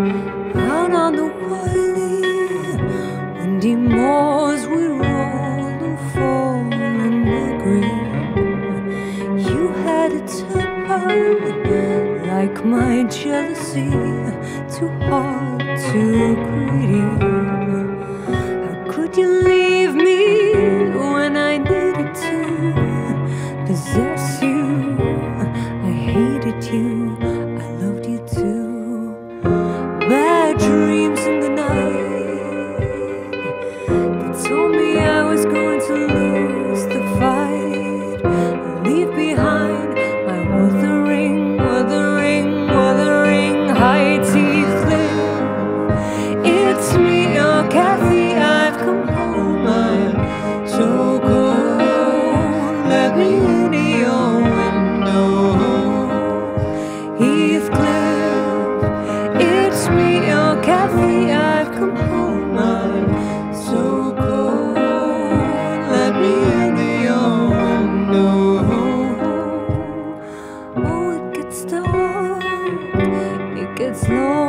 Out on the wily, windy moors we roll and fall in the green. You had a temper like my jealousy, too hard to greedy. How could you leave me when I needed to possess you? I hated you, I loved you too. Bad dreams in the night that told me I was going to lose the fight. I leave behind my wuthering heights. It's me, oh Kathy, I've come home. I'm so cold. Let me into your window, Heathcliff. It's me, oh Kathy, I've come home. I'm so cold. Let me into your window. Oh, it gets dark, it gets long.